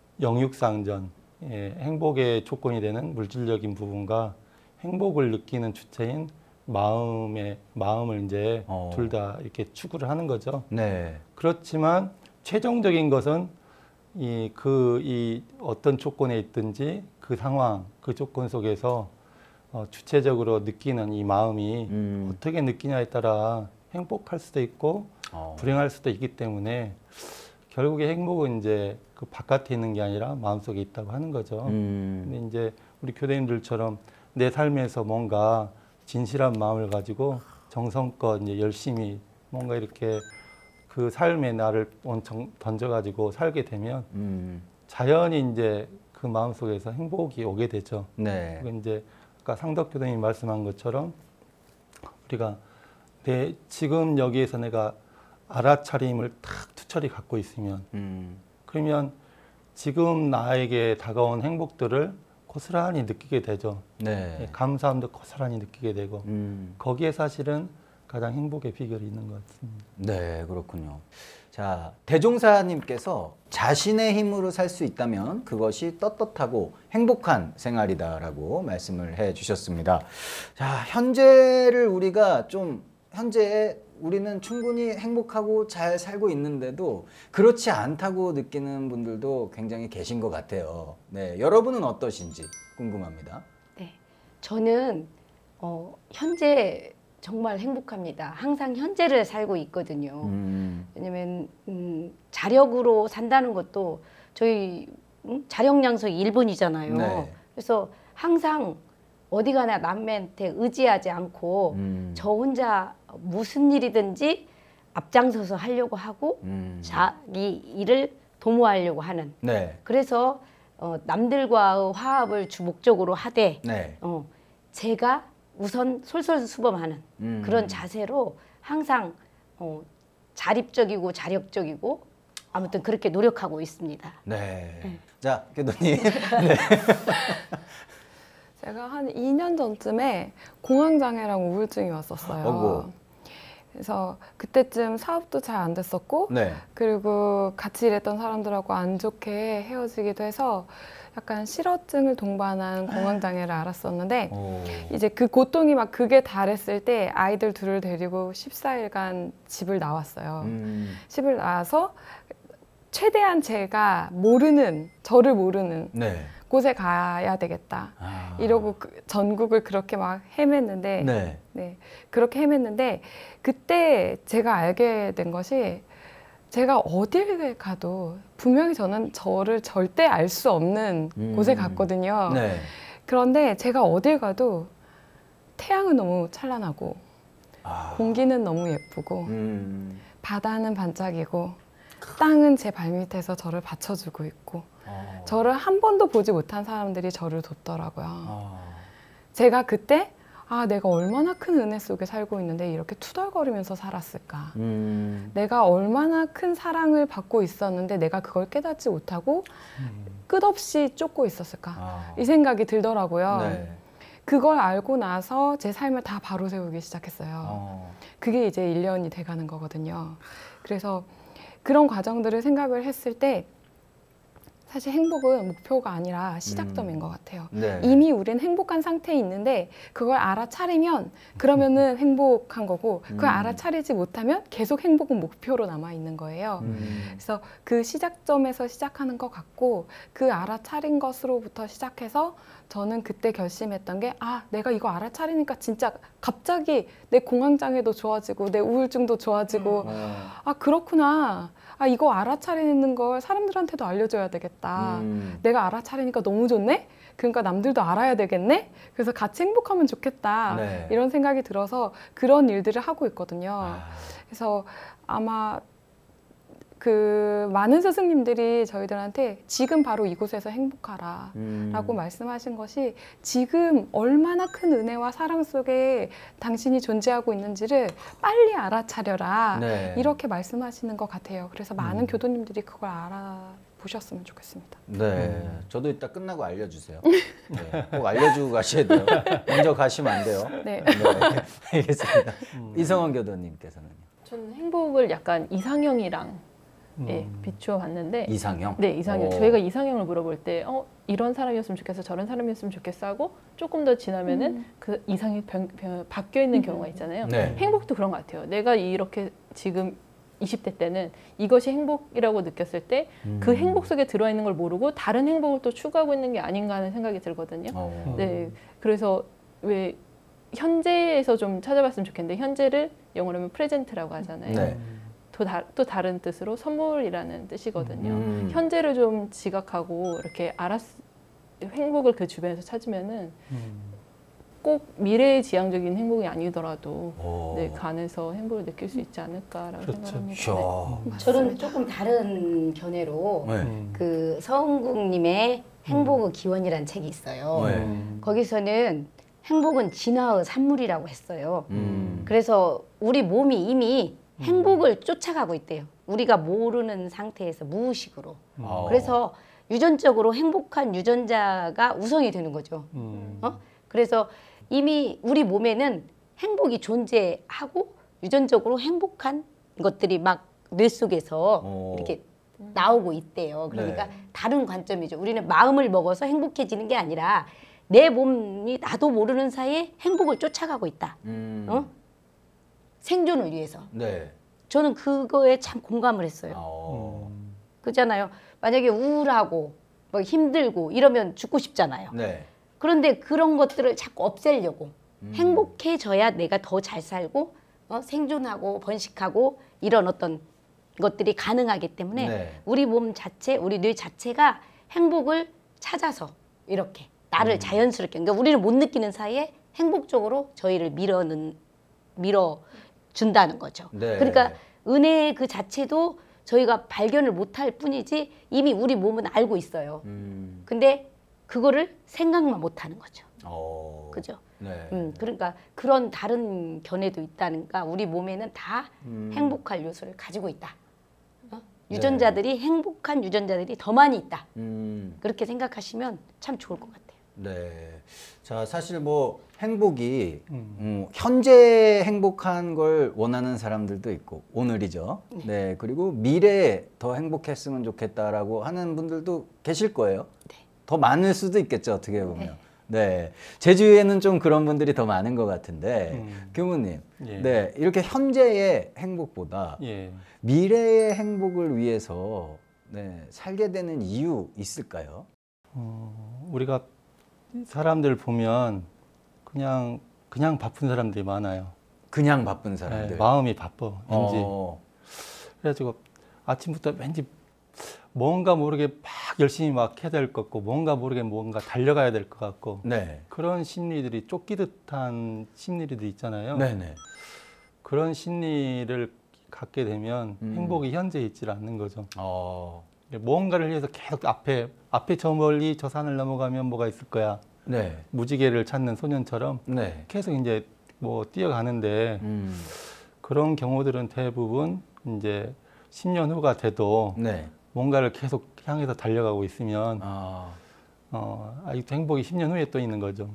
영육상전, 예, 행복의 조건이 되는 물질적인 부분과 행복을 느끼는 주체인 마음의 마음을 이제 어. 둘 다 이렇게 추구를 하는 거죠. 네. 그렇지만 최종적인 것은 이 그 이 어떤 조건에 있든지 그 상황, 그 조건 속에서 어, 주체적으로 느끼는 이 마음이 음, 어떻게 느끼냐에 따라 행복할 수도 있고 어, 불행할 수도 있기 때문에 결국에 행복은 이제 그 바깥에 있는 게 아니라 마음속에 있다고 하는 거죠. 음, 근데 이제 우리 교대님들처럼 내 삶에서 뭔가 진실한 마음을 가지고 정성껏 이제 열심히 뭔가 이렇게 그 삶에 나를 원청 던져가지고 살게 되면 음, 자연히 이제 그 마음 속에서 행복이 오게 되죠. 네. 그리고 이제 아까 상덕 교수님이 말씀한 것처럼 우리가 내 지금 여기에서 내가 알아차림을 탁 투철히 갖고 있으면 음, 그러면 지금 나에게 다가온 행복들을 고스란히 느끼게 되죠. 네. 감사함도 고스란히 느끼게 되고 음, 거기에 사실은 가장 행복의 비결이 있는 것 같습니다. 네, 그렇군요. 자, 대종사님께서 자신의 힘으로 살 수 있다면 그것이 떳떳하고 행복한 생활이다라고 말씀을 해 주셨습니다. 자, 현재를 우리가 좀 현재에 우리는 충분히 행복하고 잘 살고 있는데도 그렇지 않다고 느끼는 분들도 굉장히 계신 것 같아요. 네, 여러분은 어떠신지 궁금합니다. 네. 저는 어, 현재 정말 행복합니다. 항상 현재를 살고 있거든요. 음, 왜냐면 음, 자력으로 산다는 것도 저희 음, 자력량석이 일 번이잖아요. 네. 그래서 항상 어디 가나 남한테 의지하지 않고 음, 저 혼자 무슨 일이든지 앞장서서 하려고 하고 음, 자기 일을 도모하려고 하는. 네, 그래서 어, 남들과의 화합을 주 목적으로 하되 네, 어, 제가 우선 솔솔수범하는 음, 그런 자세로 항상 어, 자립적이고 자력적이고 아무튼 그렇게 노력하고 있습니다. 네. 자, 교도님. 네. 제가 한 이 년 전쯤에 공황장애랑 우울증이 왔었어요. 어구. 그래서 그때쯤 사업도 잘 안 됐었고 네. 그리고 같이 일했던 사람들하고 안 좋게 헤어지기도 해서 약간 실어증을 동반한 공황장애를 알았었는데 오. 이제 그 고통이 막 극에 달했을 때 아이들 둘을 데리고 십사 일간 집을 나왔어요. 음, 집을 나와서 최대한 제가 모르는, 저를 모르는 네. 곳에 가야 되겠다. 아. 이러고 그 전국을 그렇게 막 헤맸는데 네. 네, 그렇게 헤맸는데 그때 제가 알게 된 것이 제가 어딜 가도 분명히 저는 저를 절대 알 수 없는 음. 곳에 갔거든요. 네. 그런데 제가 어딜 가도 태양은 너무 찬란하고 아. 공기는 너무 예쁘고 음. 바다는 반짝이고 땅은 제 발밑에서 저를 받쳐주고 있고 어. 저를 한 번도 보지 못한 사람들이 저를 돕더라고요. 아. 제가 그때 아 내가 얼마나 큰 은혜 속에 살고 있는데 이렇게 투덜거리면서 살았을까. 음. 내가 얼마나 큰 사랑을 받고 있었는데 내가 그걸 깨닫지 못하고 끝없이 쫓고 있었을까. 아. 이 생각이 들더라고요. 네. 그걸 알고 나서 제 삶을 다 바로 세우기 시작했어요. 어. 그게 이제 일 년이 돼가는 거거든요. 그래서 그런 과정들을 생각을 했을 때 사실 행복은 목표가 아니라 시작점인 음. 것 같아요. 네. 이미 우리는 행복한 상태에 있는데 그걸 알아차리면 그러면은 행복한 거고 그걸 음. 알아차리지 못하면 계속 행복은 목표로 남아 있는 거예요. 음. 그래서 그 시작점에서 시작하는 것 같고 그 알아차린 것으로부터 시작해서 저는 그때 결심했던 게 아 내가 이거 알아차리니까 진짜 갑자기 내 공황장애도 좋아지고 내 우울증도 좋아지고 어. 아 그렇구나 아 이거 알아차리는 걸 사람들한테도 알려줘야 되겠다. 음. 내가 알아차리니까 너무 좋네? 그러니까 남들도 알아야 되겠네? 그래서 같이 행복하면 좋겠다. 네. 이런 생각이 들어서 그런 일들을 하고 있거든요. 아. 그래서 아마 그 많은 스승님들이 저희들한테 지금 바로 이곳에서 행복하라 음. 라고 말씀하신 것이 지금 얼마나 큰 은혜와 사랑 속에 당신이 존재하고 있는지를 빨리 알아차려라 네. 이렇게 말씀하시는 것 같아요. 그래서 많은 음. 교도님들이 그걸 알아보셨으면 좋겠습니다. 네. 저도 이따 끝나고 알려주세요. 네. 꼭 알려주고 가셔야 돼요. 먼저 가시면 안 돼요. 네. 네. 알겠습니다. 이성원 교도님께서는요. 저는 행복을 약간 이상형이랑 예, 음. 비추어 봤는데 이상형? 네, 이상형. 오. 저희가 이상형을 물어볼 때 어, 이런 사람이었으면 좋겠어, 저런 사람이었으면 좋겠어 하고 조금 더 지나면은 음. 그 이상이 변, 변, 바뀌어 있는 경우가 있잖아요. 네. 행복도 그런 것 같아요. 내가 이렇게 지금 이십 대 때는 이것이 행복이라고 느꼈을 때 그 음. 행복 속에 들어있는 걸 모르고 다른 행복을 또 추구하고 있는 게 아닌가 하는 생각이 들거든요. 어. 네, 그래서 왜 현재에서 좀 찾아봤으면 좋겠는데 현재를 영어로 하면 프레젠트라고 하잖아요. 네. 또, 다, 또 다른 뜻으로 선물이라는 뜻이거든요. 음. 현재를 좀 지각하고 이렇게 알았 행복을 그 주변에서 찾으면은 음. 꼭 미래의 지향적인 행복이 아니더라도 오. 네, 그 안에서 행복을 느낄 수 있지 않을까라고 그렇죠. 생각합니다. 이야. 저는 조금 다른 견해로 네. 음. 그 서은국님의 행복의 기원이라는 책이 있어요. 네. 음. 거기서는 행복은 진화의 산물이라고 했어요. 음. 그래서 우리 몸이 이미 행복을 쫓아가고 있대요. 우리가 모르는 상태에서 무의식으로. 어. 그래서 유전적으로 행복한 유전자가 우성이 되는 거죠. 음. 어? 그래서 이미 우리 몸에는 행복이 존재하고 유전적으로 행복한 것들이 막 뇌 속에서 오. 이렇게 나오고 있대요. 그러니까 네. 다른 관점이죠. 우리는 마음을 먹어서 행복해지는 게 아니라 내 몸이 나도 모르는 사이에 행복을 쫓아가고 있다. 음. 어? 생존을 위해서. 네. 저는 그거에 참 공감을 했어요. 어. 음. 그잖아요. 만약에 우울하고 뭐 힘들고 이러면 죽고 싶잖아요. 네. 그런데 그런 것들을 자꾸 없애려고 음. 행복해져야 내가 더 잘 살고 어? 생존하고 번식하고 이런 어떤 것들이 가능하기 때문에 네. 우리 몸 자체, 우리 뇌 자체가 행복을 찾아서 이렇게 나를 음. 자연스럽게 그러니까 우리는 못 느끼는 사이에 행복적으로 저희를 밀어는 밀어 준다는 거죠. 네. 그러니까 은혜 그 자체도 저희가 발견을 못할 뿐이지 이미 우리 몸은 알고 있어요. 음. 근데 그거를 생각만 못하는 거죠. 어. 그죠? 네. 음, 그러니까 그런 다른 견해도 있다니까 우리 몸에는 다 음. 행복할 요소를 가지고 있다. 어? 유전자들이 행복한 유전자들이 더 많이 있다. 음. 그렇게 생각하시면 참 좋을 것 같아요. 네. 자, 사실 뭐 행복이 음. 음, 현재 행복한 걸 원하는 사람들도 있고 오늘이죠. 네. 그리고 미래에 더 행복했으면 좋겠다라고 하는 분들도 계실 거예요. 네. 더 많을 수도 있겠죠. 어떻게 보면. 네. 네. 제주에는 좀 그런 분들이 더 많은 것 같은데 음. 교무님, 예. 네. 이렇게 현재의 행복보다 예. 미래의 행복을 위해서 네, 살게 되는 이유 있을까요? 어, 우리가 사람들 보면 그냥 그냥 바쁜 사람들이 많아요. 그냥 바쁜 네, 사람들. 마음이 바빠. 왠지. 어. 그래가지고 아침부터 왠지 뭔가 모르게 막 열심히 막 해야 될 것 같고 뭔가 모르게 뭔가 달려가야 될 것 같고 네. 그런 심리들이 쫓기듯한 심리들이 있잖아요. 네네. 그런 심리를 갖게 되면 음. 행복이 현재에 있질 않는 거죠. 어. 뭔가를 위해서 계속 앞에 앞에 저 멀리 저 산을 넘어가면 뭐가 있을 거야. 네. 무지개를 찾는 소년처럼 네. 계속 이제 뭐 뛰어가는데 음. 그런 경우들은 대부분 이제 십 년 후가 돼도 네. 뭔가를 계속 향해서 달려가고 있으면 아. 어, 아직도 행복이 십 년 후에 또 있는 거죠.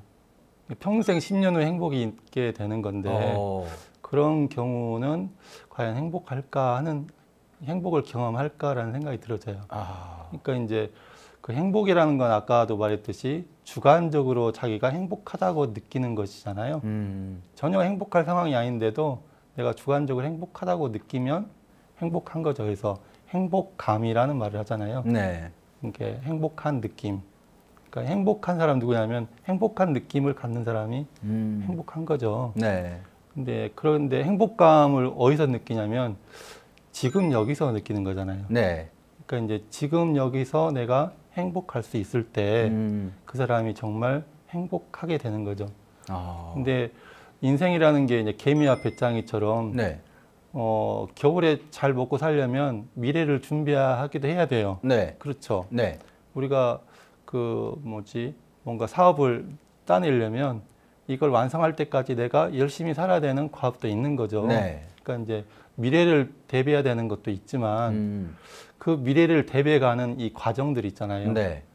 평생 십 년 후에 행복이 있게 되는 건데 어. 그런 경우는 과연 행복할까 하는 행복을 경험할까라는 생각이 들어져요. 아. 그러니까 이제 그 행복이라는 건 아까도 말했듯이 주관적으로 자기가 행복하다고 느끼는 것이잖아요. 음. 전혀 행복할 상황이 아닌데도 내가 주관적으로 행복하다고 느끼면 행복한 거죠. 그래서 행복감이라는 말을 하잖아요. 네. 이렇게 행복한 느낌. 그러니까 행복한 사람 누구냐면 행복한 느낌을 갖는 사람이 음. 행복한 거죠. 네. 근데 그런데 행복감을 어디서 느끼냐면 지금 여기서 느끼는 거잖아요. 네. 그러니까 이제 지금 여기서 내가 행복할 수 있을 때 그 음. 사람이 정말 행복하게 되는 거죠. 아. 근데 인생이라는 게 이제 개미와 배짱이처럼 네. 어, 겨울에 잘 먹고 살려면 미래를 준비하기도 해야 돼요. 네. 그렇죠. 네. 우리가 그 뭐지 뭔가 사업을 따내려면 이걸 완성할 때까지 내가 열심히 살아야 되는 과업도 있는 거죠. 네. 그러니까 이제 미래를 대비해야 되는 것도 있지만 음. 그 미래를 대비해가는 이 과정들 있잖아요. 네.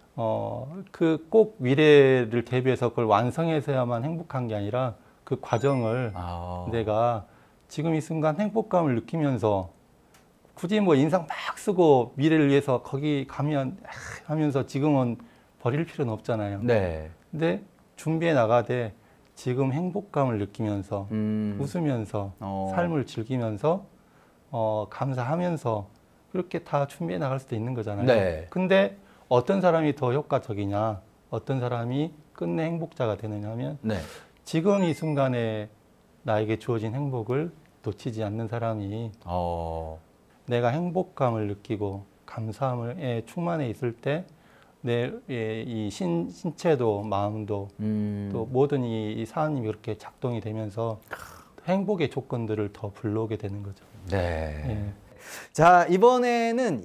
어, 그 꼭 미래를 대비해서 그걸 완성해서야만 행복한 게 아니라 그 과정을 아. 내가 지금 이 순간 행복감을 느끼면서 굳이 뭐 인상 막 쓰고 미래를 위해서 거기 가면 아, 하면서 지금은 버릴 필요는 없잖아요. 네. 근데 준비해 나가되 지금 행복감을 느끼면서 음. 웃으면서 어. 삶을 즐기면서 어, 감사하면서 그렇게 다 준비해 나갈 수도 있는 거잖아요. 네. 근데 어떤 사람이 더 효과적이냐, 어떤 사람이 끝내 행복자가 되느냐면 네. 지금 이 순간에 나에게 주어진 행복을 놓치지 않는 사람이 어. 내가 행복감을 느끼고 감사함에 충만해 있을 때 내 이 신체도 마음도 음. 또 모든 이, 이 사안이 그렇게 작동이 되면서 행복의 조건들을 더 불러오게 되는 거죠. 네. 예. 자, 이번에는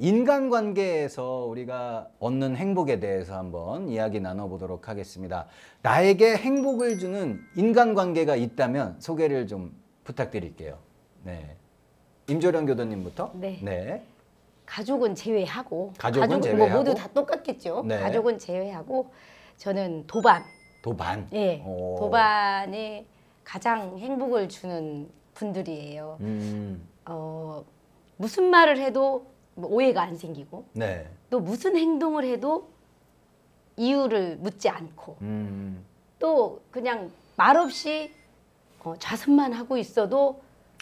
인간관계에서 우리가 얻는 행복에 대해서 한번 이야기 나눠보도록 하겠습니다. 나에게 행복을 주는 인간관계가 있다면 소개를 좀 부탁드릴게요. 네. 임조령 교도님부터. 네. 네. 가족은 제외하고 가족은 가족, 제외하고? 뭐 모두 다 똑같겠죠. 네. 가족은 제외하고 저는 도반, 도반. 예, 오. 도반에 가장 행복을 주는 분들이에요. 음. 어, 무슨 말을 해도 뭐 오해가 안 생기고 네. 또 무슨 행동을 해도 이유를 묻지 않고 음. 또 그냥 말없이 어, 좌선만 하고 있어도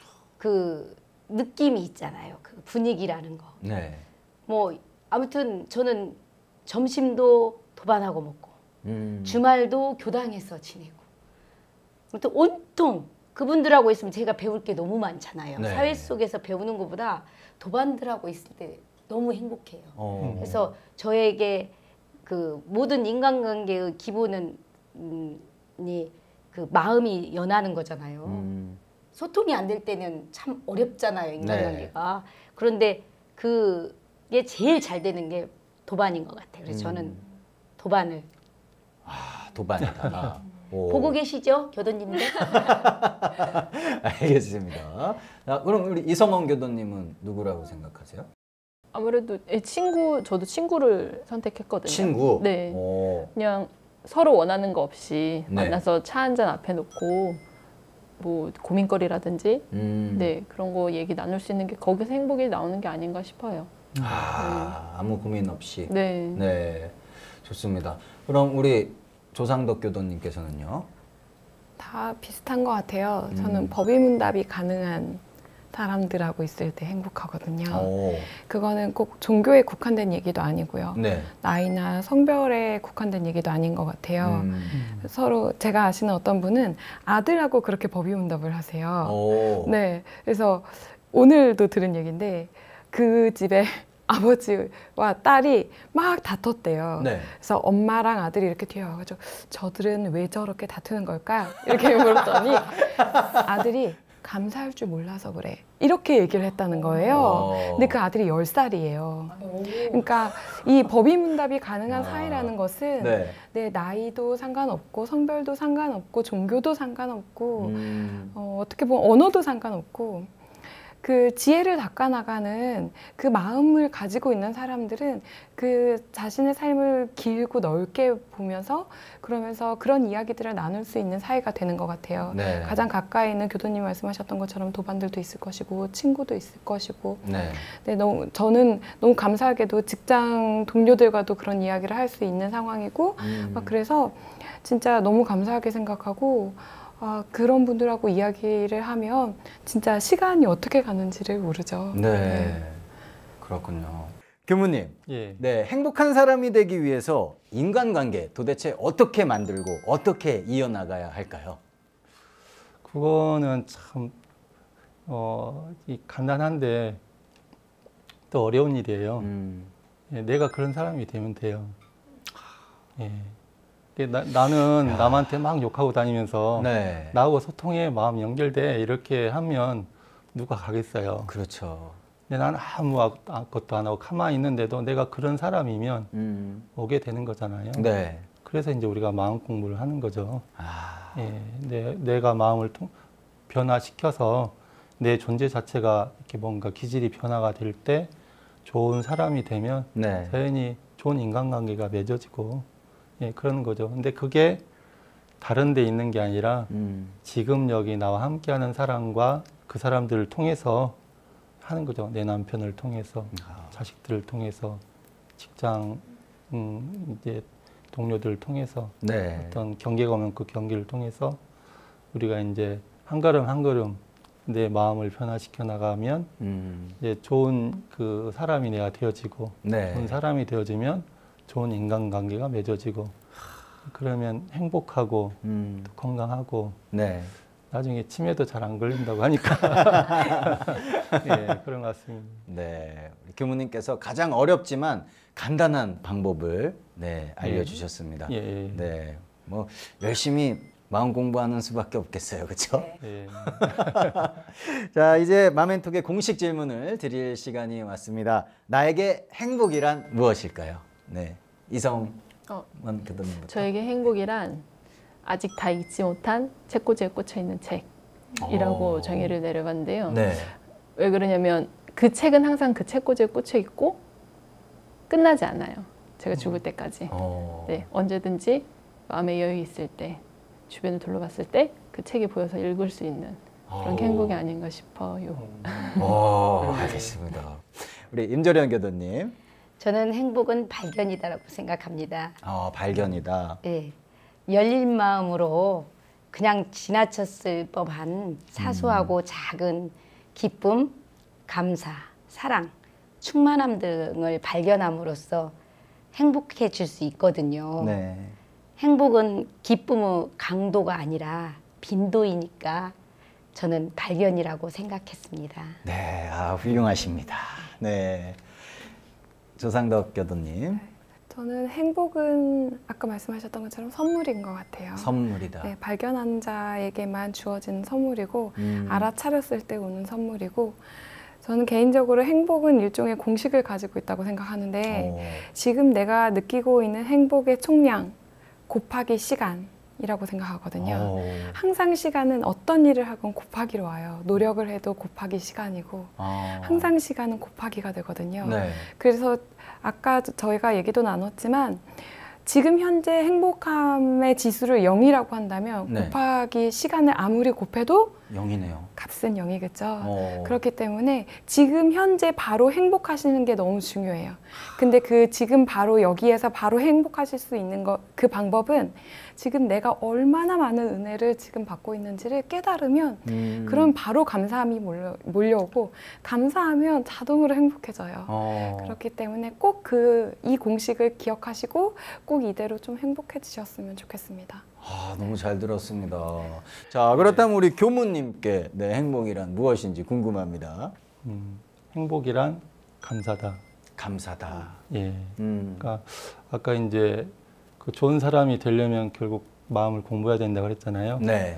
그 느낌이 있잖아요. 그 분위기라는 거. 네. 뭐 아무튼 저는 점심도 도반하고 먹고 음. 주말도 교당에서 지내고 아무튼 온통 그분들하고 있으면 제가 배울 게 너무 많잖아요. 네. 사회 속에서 배우는 것보다 도반들하고 있을 때 너무 행복해요. 어. 그래서 저에게 그 모든 인간관계의 기본은 음, 이 그 마음이 연하는 거잖아요. 음. 소통이 안 될 때는 참 어렵잖아요, 인간관계가. 네. 그런데 그게 제일 잘 되는 게 도반인 것 같아요. 그래서 음. 저는 도반을 아, 도반이다. 오. 보고 계시죠, 교도님들? 알겠습니다. 자, 그럼 우리 이성원 교도님은 누구라고 생각하세요? 아무래도 예, 친구, 저도 친구를 선택했거든요. 친구? 네. 오. 그냥 서로 원하는 거 없이 네. 만나서 차 한 잔 앞에 놓고 뭐 고민거리라든지 음. 네 그런 거 얘기 나눌 수 있는 게 거기서 행복이 나오는 게 아닌가 싶어요. 아, 아무 고민 없이. 네. 네. 좋습니다. 그럼 우리 조상덕 교도님께서는요? 다 비슷한 것 같아요. 음. 저는 법의문답이 가능한 사람들하고 있을 때 행복하거든요. 오. 그거는 꼭 종교에 국한된 얘기도 아니고요. 네. 나이나 성별에 국한된 얘기도 아닌 것 같아요. 음. 서로 제가 아시는 어떤 분은 아들하고 그렇게 법위문답을 하세요. 오. 네, 그래서 오늘도 들은 얘기인데 그 집에 아버지와 딸이 막 다퉜대요. 네. 그래서 엄마랑 아들이 이렇게 뒤에 와가지고 저들은 왜 저렇게 다투는 걸까? 이렇게 물었더니 아들이 감사할 줄 몰라서 그래. 이렇게 얘기를 했다는 거예요. 오. 근데 그 아들이 열 살이에요. 그러니까 이 법위문답이 가능한 아. 사이라는 것은 네. 내 나이도 상관없고 성별도 상관없고 종교도 상관없고 음. 어, 어떻게 보면 언어도 상관없고 그 지혜를 닦아나가는 그 마음을 가지고 있는 사람들은 그 자신의 삶을 길고 넓게 보면서 그러면서 그런 이야기들을 나눌 수 있는 사이가 되는 것 같아요. 네. 가장 가까이 있는 교도님 말씀하셨던 것처럼 도반들도 있을 것이고 친구도 있을 것이고 네. 네, 너무, 저는 너무 감사하게도 직장 동료들과도 그런 이야기를 할 수 있는 상황이고 음. 막 그래서 진짜 너무 감사하게 생각하고 아, 그런 분들하고 이야기를 하면 진짜 시간이 어떻게 가는지를 모르죠. 네. 그렇군요. 교무님, 예. 네, 행복한 사람이 되기 위해서 인간관계 도대체 어떻게 만들고 어떻게 이어나가야 할까요? 그거는 참, 어, 이 간단한데 또 어려운 일이에요. 음. 예, 내가 그런 사람이 되면 돼요. 예. 이게 나, 나는 남한테 막 욕하고 다니면서 네. 나하고 소통해, 마음 연결돼 이렇게 하면 누가 가겠어요. 그렇죠. 근데 나는 아무 것도 안 하고 가만히 있는데도 내가 그런 사람이면 음. 오게 되는 거잖아요. 네. 그래서 이제 우리가 마음 공부를 하는 거죠. 아. 예, 내, 내가 마음을 통, 변화시켜서 내 존재 자체가 이렇게 뭔가 기질이 변화가 될 때 좋은 사람이 되면 네. 자연히 좋은 인간관계가 맺어지고 예, 그러는 거죠. 근데 그게 다른 데 있는 게 아니라 음. 지금 여기 나와 함께하는 사람과 그 사람들을 통해서 하는 거죠. 내 남편을 통해서, 아. 자식들을 통해서, 직장 음, 이제 동료들을 통해서 네. 어떤 경계가 오면 그 경계를 통해서 우리가 이제 한 걸음 한 걸음 내 마음을 변화시켜 나가면 음. 이제 좋은 그 사람이 내가 되어지고 네. 좋은 사람이 되어지면 좋은 인간관계가 맺어지고 그러면 행복하고 음. 또 건강하고 네. 나중에 치매도 잘 안 걸린다고 하니까 예, 그런 것 같습니다. 네. 우리 교무님께서 가장 어렵지만 간단한 방법을 네, 알려주셨습니다. 예, 예. 네. 뭐 열심히 마음 공부하는 수밖에 없겠어요. 그렇죠? 예. 자, 이제 마멘톡의 공식 질문을 드릴 시간이 왔습니다. 나에게 행복이란 무엇일까요? 네. 이성원 어, 교도님부터. 저에게 행복이란 아직 다 읽지 못한 책꽂이에 꽂혀 있는 책이라고 오. 정의를 내려봤는데요. 네. 왜 그러냐면 그 책은 항상 그 책꽂이에 꽂혀 있고 끝나지 않아요. 제가 죽을 때까지. 어. 네, 언제든지 마음의 여유 있을 때, 주변을 둘러봤을 때 그 책이 보여서 읽을 수 있는 그런 오. 행복이 아닌가 싶어요. 오, 알겠습니다. 우리 임조련 교도님. 저는 행복은 발견이다라고 생각합니다. 어, 발견이다. 예, 열린 마음으로 그냥 지나쳤을 법한 사소하고 작은 기쁨, 감사, 사랑, 충만함 등을 발견함으로써 행복해질 수 있거든요. 네. 행복은 기쁨의 강도가 아니라 빈도이니까 저는 발견이라고 생각했습니다. 네, 아, 훌륭하십니다. 네. 조상덕 교도님. 저는 행복은 아까 말씀하셨던 것처럼 선물인 것 같아요. 선물이다. 네, 발견한 자에게만 주어지는 선물이고 음. 알아차렸을 때 오는 선물이고 저는 개인적으로 행복은 일종의 공식을 가지고 있다고 생각하는데 오. 지금 내가 느끼고 있는 행복의 총량 곱하기 시간이라고 생각하거든요. 오. 항상 시간은 어떤 일을 하건 곱하기로 와요. 노력을 해도 곱하기 시간이고 아. 항상 시간은 곱하기가 되거든요. 네. 그래서 아까 저희가 얘기도 나눴지만 지금 현재 행복함의 지수를 영이라고 한다면 네. 곱하기 시간을 아무리 곱해도 영이네요. 값은 영이겠죠. 어. 그렇기 때문에 지금 현재 바로 행복하시는 게 너무 중요해요. 근데 그 지금 바로 여기에서 바로 행복하실 수 있는 거, 그 방법은 지금 내가 얼마나 많은 은혜를 지금 받고 있는지를 깨달으면 음. 그럼 바로 감사함이 몰려, 몰려오고 감사하면 자동으로 행복해져요. 어. 그렇기 때문에 꼭 그 이 공식을 기억하시고 꼭 이대로 좀 행복해지셨으면 좋겠습니다. 아, 너무 잘 들었습니다. 자, 그렇다면 우리 교무님께 네, 행복이란 무엇인지 궁금합니다. 음, 행복이란 감사다. 감사다. 예. 음. 그러니까 아까 이제 그 좋은 사람이 되려면 결국 마음을 공부해야 된다 그랬잖아요. 네.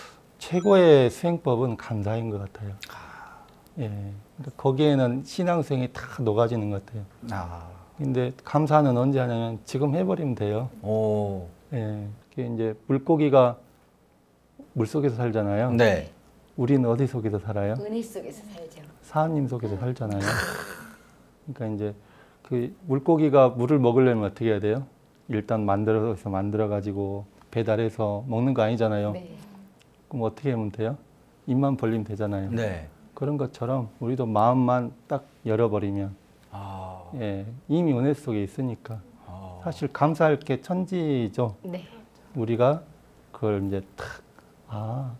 최고의 수행법은 감사인 것 같아요. 예. 그러니까 거기에는 신앙수행이 다 녹아지는 것 같아요. 아. 근데 감사는 언제 하냐면 지금 해버리면 돼요. 오. 예. 그게 이제 물고기가 물 속에서 살잖아요. 네. 우리는 어디 속에서 살아요? 은혜 속에서 살죠. 사하님 속에서 살잖아요. 그러니까 이제 그 물고기가 물을 먹으려면 어떻게 해야 돼요? 일단 만들어서 만들어 가지고 배달해서 먹는 거 아니잖아요. 네. 그럼 어떻게 하면 돼요? 입만 벌리면 되잖아요. 네. 그런 것처럼 우리도 마음만 딱 열어버리면 아. 예, 이미 은혜 속에 있으니까 아. 사실 감사할 게 천지죠. 네. 우리가 그걸 이제 탁, 아,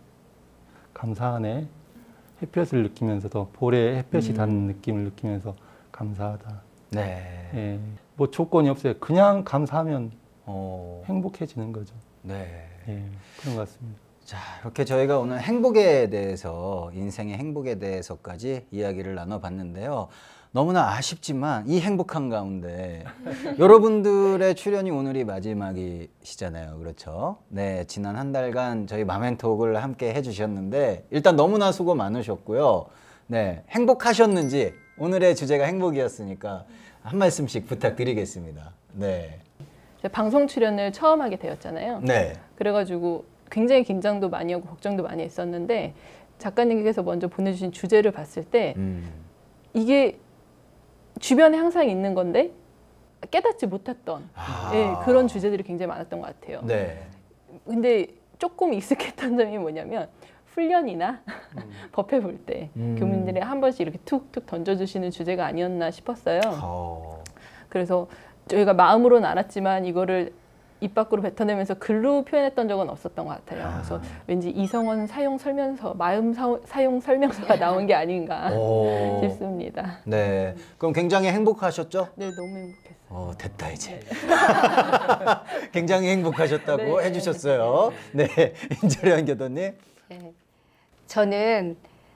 감사하네. 햇볕을 느끼면서도 볼에 햇볕이 음. 닿는 느낌을 느끼면서 감사하다. 네. 예, 뭐 조건이 없어요. 그냥 감사하면 어. 행복해지는 거죠. 네. 예, 그런 것 같습니다. 자, 이렇게 저희가 오늘 행복에 대해서, 인생의 행복에 대해서까지 이야기를 나눠봤는데요. 너무나 아쉽지만 이 행복한 가운데 여러분들의 출연이 오늘이 마지막이시잖아요. 그렇죠? 네, 지난 한 달간 저희 마멘톡을 함께 해주셨는데 일단 너무나 수고 많으셨고요. 네, 행복하셨는지, 오늘의 주제가 행복이었으니까 한 말씀씩 부탁드리겠습니다. 네. 제가 방송 출연을 처음 하게 되었잖아요. 네. 그래가지고 굉장히 긴장도 많이 하고 걱정도 많이 했었는데 작가님께서 먼저 보내주신 주제를 봤을 때 음. 이게 주변에 항상 있는 건데 깨닫지 못했던 아. 예, 그런 주제들이 굉장히 많았던 것 같아요. 네. 근데 조금 익숙했던 점이 뭐냐면 훈련이나 음. 법회 볼 때 음. 교민들이 한 번씩 이렇게 툭툭 던져주시는 주제가 아니었나 싶었어요. 어. 그래서 저희가 마음으로는 알았지만 이거를 입 밖으로 뱉어내면서 글로 표현했던 적은 없었던 것 같아요. 그래서 왠지 이성원 사용 설명서, 마음 사, 사용 설명서가 나온 게 아닌가 오. 싶습니다. 네. 그럼 굉장히 행복하셨죠? 네, 너무 행복했어요. 어, 됐다 이제. 굉장히 행복하셨다고 네. 해주셨어요. 네, 인철현 교도님. 네. 저는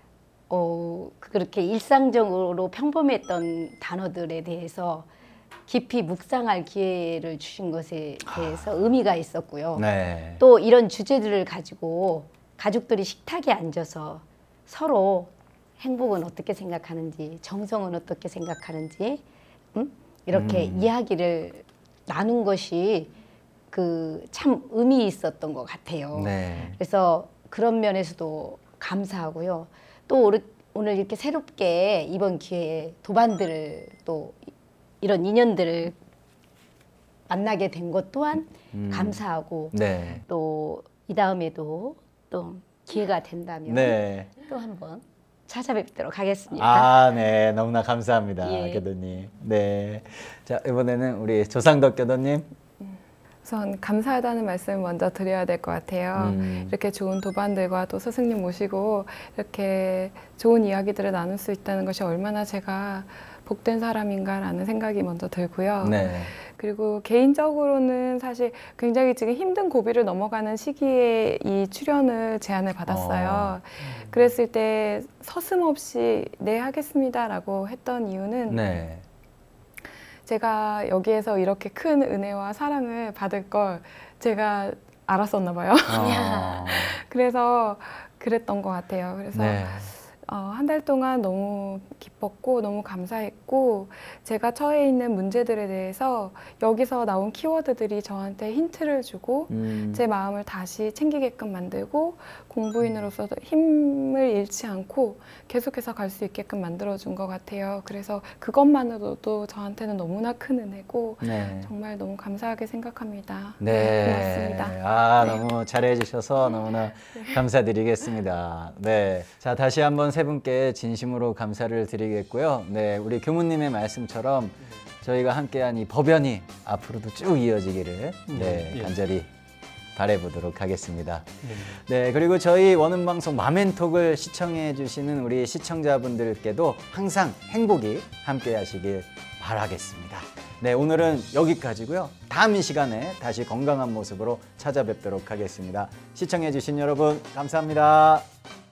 어, 그렇게 일상적으로 평범했던 단어들에 대해서 깊이 묵상할 기회를 주신 것에 대해서 아. 의미가 있었고요. 네. 또 이런 주제들을 가지고 가족들이 식탁에 앉아서 서로 행복은 어떻게 생각하는지, 정성은 어떻게 생각하는지, 음? 이렇게 음. 이야기를 나눈 것이 그 참 의미 있었던 것 같아요. 네. 그래서 그런 면에서도 감사하고요. 또 오늘, 오늘 이렇게 새롭게 이번 기회에 도반들을 또 이런 인연들을 만나게 된 것 또한 음. 감사하고 네. 또 이 다음에도 또 기회가 된다면 네. 또 한번 찾아뵙도록 하겠습니다. 아, 네. 너무나 감사합니다, 예. 교도님. 네. 자, 이번에는 우리 조상덕 교도님. 우선 감사하다는 말씀 먼저 드려야 될 것 같아요. 음. 이렇게 좋은 도반들과 또 스승님 모시고 이렇게 좋은 이야기들을 나눌 수 있다는 것이 얼마나 제가 복된 사람인가라는 생각이 먼저 들고요. 네. 그리고 개인적으로는 사실 굉장히 지금 힘든 고비를 넘어가는 시기에 이 출연을 제안을 받았어요. 어. 그랬을 때 서슴없이 네 하겠습니다라고 했던 이유는 네. 제가 여기에서 이렇게 큰 은혜와 사랑을 받을 걸 제가 알았었나 봐요. 어. 그래서 그랬던 것 같아요. 그래서 네. 어, 한 달 동안 너무 기뻤고 너무 감사했고 제가 처해 있는 문제들에 대해서 여기서 나온 키워드들이 저한테 힌트를 주고 음. 제 마음을 다시 챙기게끔 만들고 공부인으로서 힘을 잃지 않고 계속해서 갈 수 있게끔 만들어준 것 같아요. 그래서 그것만으로도 저한테는 너무나 큰 은혜고 네. 정말 너무 감사하게 생각합니다. 네. 고맙습니다. 아, 너무 잘해 주셔서 너무나 감사드리겠습니다. 네. 자, 다시 한번 세 분께 진심으로 감사를 드리겠고요. 네, 우리 교무님의 말씀처럼 저희가 함께한 이 법연이 앞으로도 쭉 이어지기를 네, 예. 간절히 바라보도록 하겠습니다. 네, 그리고 저희 원음방송 마멘톡을 시청해 주시는 우리 시청자분들께도 항상 행복이 함께 하시길 바라겠습니다. 네, 오늘은 여기까지고요. 다음 이 시간에 다시 건강한 모습으로 찾아뵙도록 하겠습니다. 시청해 주신 여러분 감사합니다.